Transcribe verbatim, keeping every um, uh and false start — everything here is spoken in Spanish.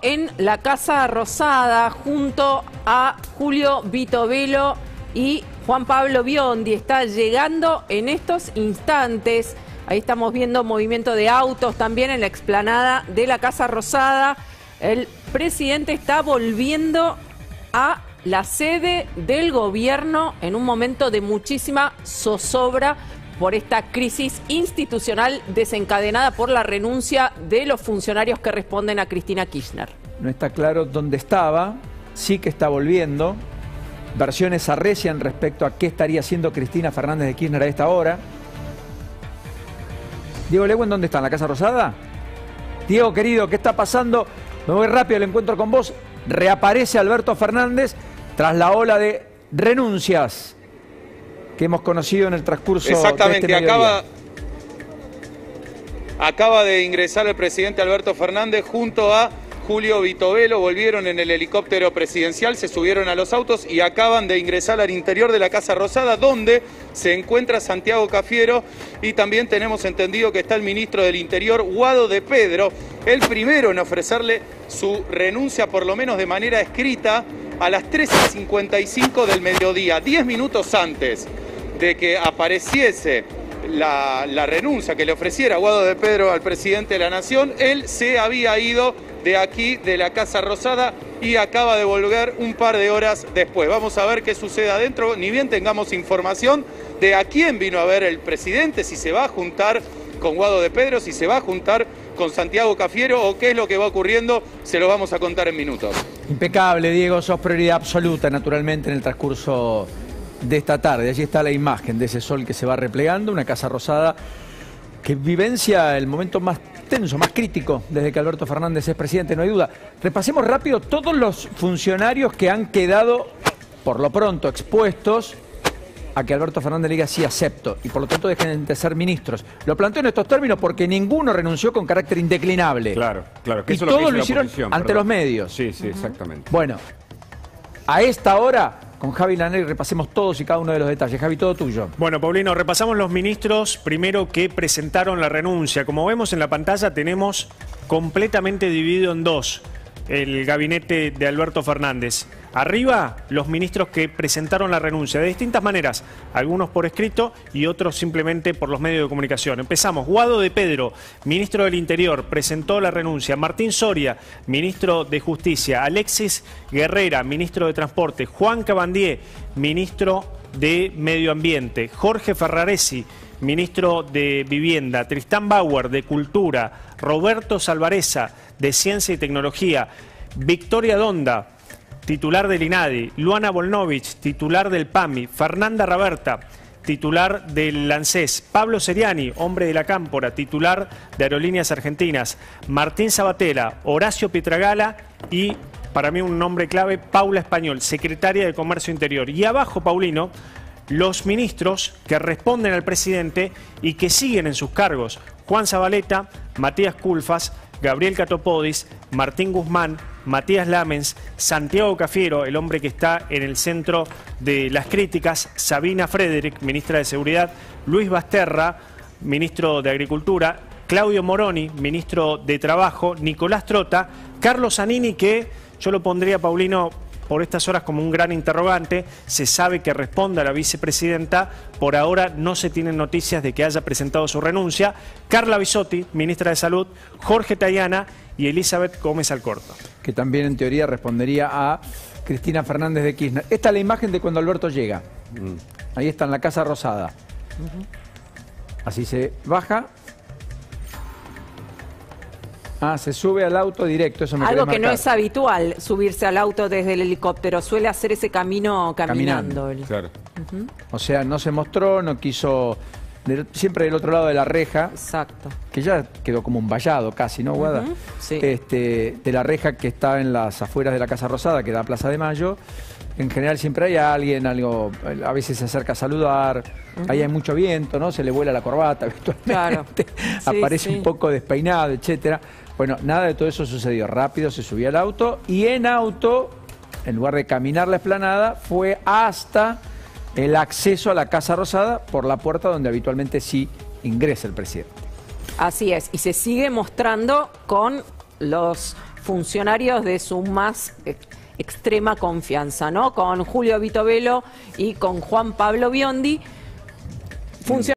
en la Casa Rosada junto a Julio Vitovelo y Juan Pablo Biondi. Está llegando en estos instantes. Ahí estamos viendo movimiento de autos también en la explanada de la Casa Rosada. El presidente está volviendo a la sede del gobierno en un momento de muchísima zozobra por esta crisis institucional desencadenada por la renuncia de los funcionarios que responden a Cristina Kirchner. No está claro dónde estaba, sí que está volviendo. Versiones arrecian respecto a qué estaría haciendo Cristina Fernández de Kirchner a esta hora. Diego Lewin, ¿dónde está? ¿En la Casa Rosada? Diego, querido, ¿qué está pasando? Me voy rápido al encuentro con vos. Reaparece Alberto Fernández tras la ola de renuncias que hemos conocido en el transcurso Exactamente, de este acaba, acaba de ingresar el presidente Alberto Fernández junto a Julio Vitovelo. Volvieron en el helicóptero presidencial, se subieron a los autos y acaban de ingresar al interior de la Casa Rosada, donde se encuentra Santiago Cafiero, y también tenemos entendido que está el ministro del Interior, Guado de Pedro, el primero en ofrecerle su renuncia, por lo menos de manera escrita, a las trece cincuenta y cinco del mediodía, diez minutos antes de que apareciese la, la renuncia que le ofreciera Guado de Pedro al presidente de la Nación. Él se había ido de aquí, de la Casa Rosada, y acaba de volver un par de horas después. Vamos a ver qué sucede adentro, ni bien tengamos información de a quién vino a ver el presidente, si se va a juntar con Guado de Pedro, si se va a juntar con Santiago Cafiero o qué es lo que va ocurriendo, se lo vamos a contar en minutos. Impecable, Diego, sos prioridad absoluta naturalmente en el transcurso de esta tarde. Allí está la imagen de ese sol que se va replegando, una Casa Rosada que vivencia el momento más tenso, más crítico desde que Alberto Fernández es presidente, no hay duda. Repasemos rápido todos los funcionarios que han quedado, por lo pronto, expuestos a que Alberto Fernández le diga sí acepto y por lo tanto dejen de ser ministros. Lo planteo en estos términos porque ninguno renunció con carácter indeclinable. Claro, claro. Que y eso es lo que todos hizo lo hicieron oposición, ante perdón. los medios. Sí, sí, exactamente. Bueno, a esta hora, con Javi Laneri repasemos todos y cada uno de los detalles. Javi, todo tuyo. Bueno, Paulino, repasamos los ministros primero que presentaron la renuncia. Como vemos en la pantalla, tenemos completamente dividido en dos el gabinete de Alberto Fernández. Arriba, los ministros que presentaron la renuncia de distintas maneras, algunos por escrito y otros simplemente por los medios de comunicación. Empezamos. Guado de Pedro, ministro del Interior, presentó la renuncia. Martín Soria, ministro de Justicia. Alexis Guerrera, ministro de Transporte. Juan Cabandier, ministro de Medio Ambiente. Jorge Ferraresi, ministro de Vivienda. Tristán Bauer, de Cultura. Roberto Salvareza, de Ciencia y Tecnología. Victoria Donda, titular del INADI. Luana Volnovich, titular del PAMI. Fernanda Raberta, titular del ANSES. Pablo Seriani, hombre de la Cámpora, titular de Aerolíneas Argentinas. Martín Sabatella, Horacio Pietragala y, para mí un nombre clave, Paula Español, secretaria de Comercio Interior. Y abajo, Paulino, los ministros que responden al presidente y que siguen en sus cargos. Juan Zabaleta, Matías Culfas, Gabriel Catopodis, Martín Guzmán, Matías Lamens, Santiago Cafiero, el hombre que está en el centro de las críticas, Sabina Frederick, ministra de Seguridad, Luis Basterra, ministro de Agricultura, Claudio Moroni, ministro de Trabajo, Nicolás Trota, Carlos Zanini, que yo lo pondría, Paulino, por estas horas como un gran interrogante. Se sabe que responde a la vicepresidenta. Por ahora no se tienen noticias de que haya presentado su renuncia. Carla Bisotti, ministra de Salud, Jorge Tayana y Elizabeth Gómez Alcorta. Que también en teoría respondería a Cristina Fernández de Kirchner. Esta es la imagen de cuando Alberto llega. Mm. Ahí está en la Casa Rosada. Uh-huh. Así se baja. Ah, se sube al auto directo, eso me Algo que marcar. no es habitual, subirse al auto desde el helicóptero. Suele hacer ese camino caminando. Caminando. Claro. Uh-huh. O sea, no se mostró, no quiso... Del, siempre del otro lado de la reja. Exacto. Que ya quedó como un vallado casi, ¿no, Guada? Uh-huh. Sí. Este, de la reja que está en las afueras de la Casa Rosada, que da a Plaza de Mayo. En general siempre hay alguien, algo, a veces se acerca a saludar, uh-huh. Ahí hay mucho viento, ¿no? Se le vuela la corbata habitualmente, claro. Aparece sí, sí. un poco despeinado, etcétera. Bueno, nada de todo eso sucedió. Rápido se subió al auto y en auto, en lugar de caminar la explanada, fue hasta el acceso a la Casa Rosada por la puerta donde habitualmente sí ingresa el presidente. Así es, y se sigue mostrando con los funcionarios de su más eh, extrema confianza, ¿no? Con Julio Vitovelo y con Juan Pablo Biondi. Funcionarios